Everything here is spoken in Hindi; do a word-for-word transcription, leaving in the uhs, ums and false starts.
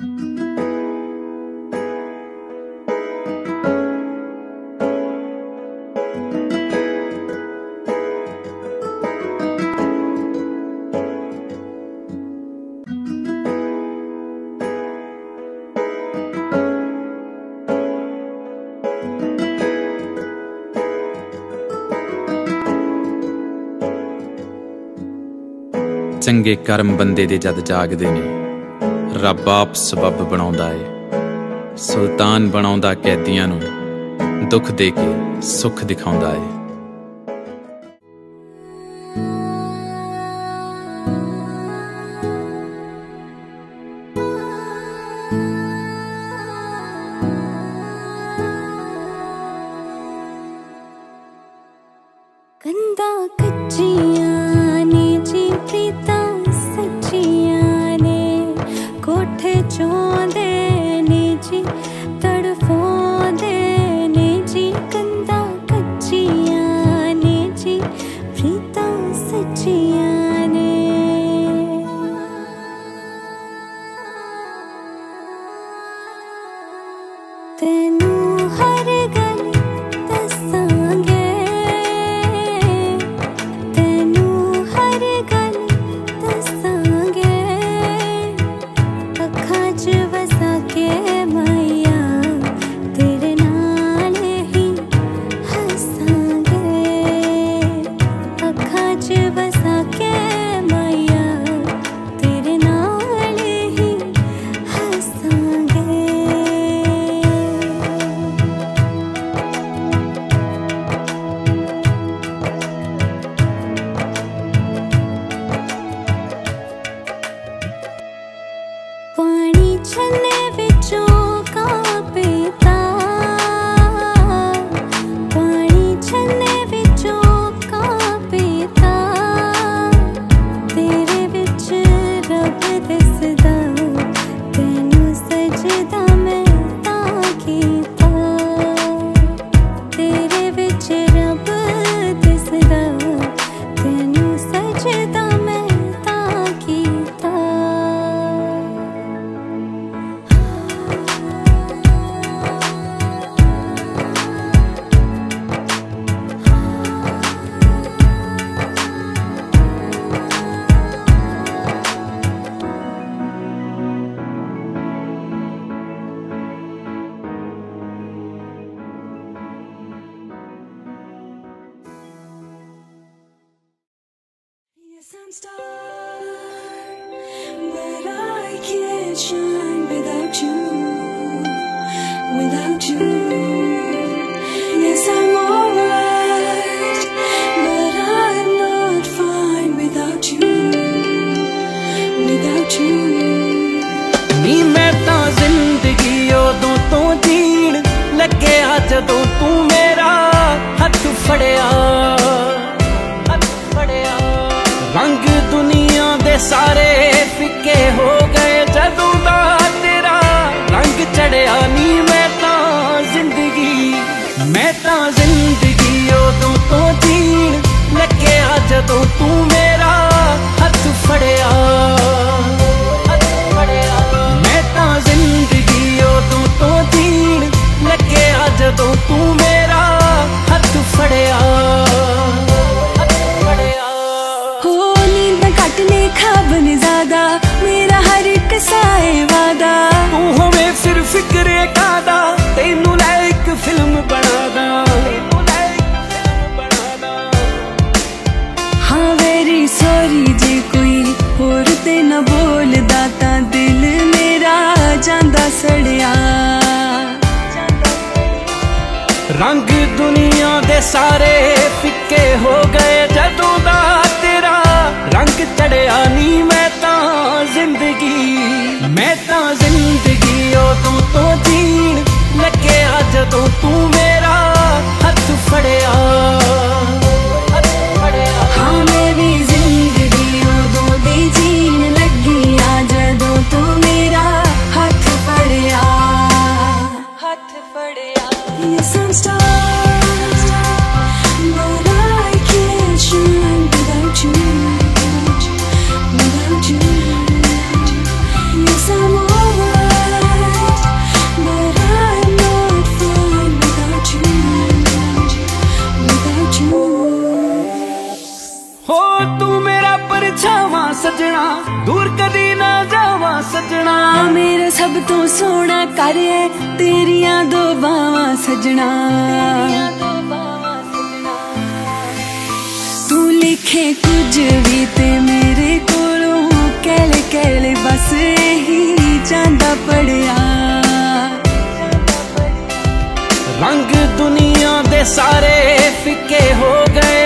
चंगे कर्म बंदे दे जद जागदे ने, रब आप सबब बनाउंदा है। सुल्तान बनाउंदा कैदियां नूं, दुख दे के सुख दिखाउंदा है। कंधा कच्चियां ने जी प्रीता सच्चियां ने, कोठे चौंदे ने जी तड़फोंदे ने जी। कंधा कच्चियां ने जी प्रीता सच्चियां ने। तेनू हर गल दसांगे, पानी छन्ने विचों कांपेता, पानी छन्ने विचों कांपेता। तेरे विच रब दिसदा, तेनू सजदा मैं तां कीता। तेरे विच रब दिसदा, तेनू सजदा मैं तां कीता। Yes, I'm star, but I can't shine without you, without you. Yes, I'm alright, but I'm not fine without you, without you. नी मैं तां जिंदगी उदों तो जीण लग्गिया जदों तू मेरा हथ फड़िया, हथ फड़िया। रंग दुनिया दे सारे फिक्के हो गए जदों दा तेरा रंग चढ़िया। नी मैं तां जिंदगी, मैं तां जिंदगी उदों तो जीण लग्गिया जदों तू मेरा हथ फड़िया, हथ फड़िया। मैं तां जिंदगी उदों तो जीण लग्गिया जदों तू मेरा हथ फड़िया, हथ फड़िया। कटने ख्वाब ने ज्यादा, मेरा हर एक साए वादा। तू हमें फिर फिक्रे कादा, तेनू लाइक फिल्म बनादा, तेनू लाइक फिल्म बनादा। हाँ वेरी सॉरी जे कोई होर ते न बोलदा, तां दिल मेरा जांदा सड़िया। रंग दुनिया दे सारे फिक्के हो गए जदों दा तेरा रंग चढ़िया। नी मैं तां जिंदगी, मैं तां जिंदगी उदों तो जीण लग्गिया जदों तू मेरा हथ फड़िया, हथ फड़िया। हाँ मैं भी जिंदगी उदों दी जीण लग्गिया जदों तू मेरा हथ फड़िया, हथ फड़िया। Yes, I'm star, but I can't shine हो तू मेरा परछावा सजना, दूर कदी ना जावा सजना। मेरा सब तो सोना कर है तेरिया दो बावा सजना। तू लिखे कुछ भी ते मेरे कोलों कहले कहले बस यही चांदा पड़िया। रंग दुनिया दे सारे फिके हो गए,